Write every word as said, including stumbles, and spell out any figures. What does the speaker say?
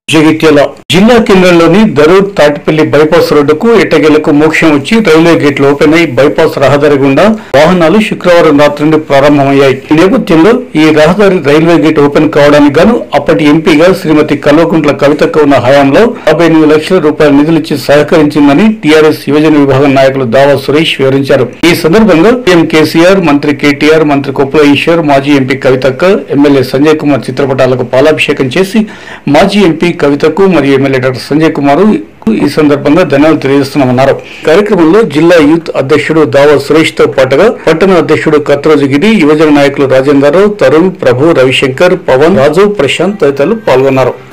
జగిత్యాల జిల్లా కేంద్రంలోని దరూర్ తాటిపల్లి బైపాస్ రోడ్డుకు ఎట్టగేలకు మోక్షం వచ్చి రైల్వే గేట్లు ఓపెన్ అయి బైపాస్ రహదారి గుండా వాహనాలు శుక్రవారం రాత్రి నుండి ప్రారంభమయ్యాయి. ఈ నేపథ్యంలో ఈ రహదారి రైల్వే గేట్ ఓపెన్ కావడానికి గాను అప్పటి ఎంపీగా శ్రీమతి కల్వకుంట్ల కవితక్క ఉన్న హయాంలో యాభై ఎనిమిది లక్షల రూపాయల నిధులిచ్చి సహకరించిందని టీఆర్ఎస్ యువజన విభాగం నాయకులు దావా సురేష్ వివరించారు. ఈ సందర్భంగా సీఎం కేసీఆర్, మంత్రి కేటీఆర్, మంత్రి కొప్పుల ఈశ్వర్, మాజీ ఎంపీ కవితక్క, ఎమ్మెల్యే సంజయ్ కుమార్ చిత్రపటాలకు పాలాభిషేకం చేసి మాజీ ఎంపీ కవితకు మరియు ఎమ్మెల్యే డాక్టర్ సంజయ్ కుమార్ ఈ సందర్భంగా ధన్యవాదాలు తెలియజేస్తున్నామన్నారు. కార్యక్రమంలో జిల్లా యూత్ అధ్యక్షుడు దావా సురేష్ తో పాటుగా పట్టణ అధ్యక్షుడు కత్రోజగిరి, యువజన నాయకులు రాజేందర్ రావు, తరుణ్, ప్రభు, రవిశంకర్, పవన్, రాజు, ప్రశాంత్ తదితరులు పాల్గొన్నారు.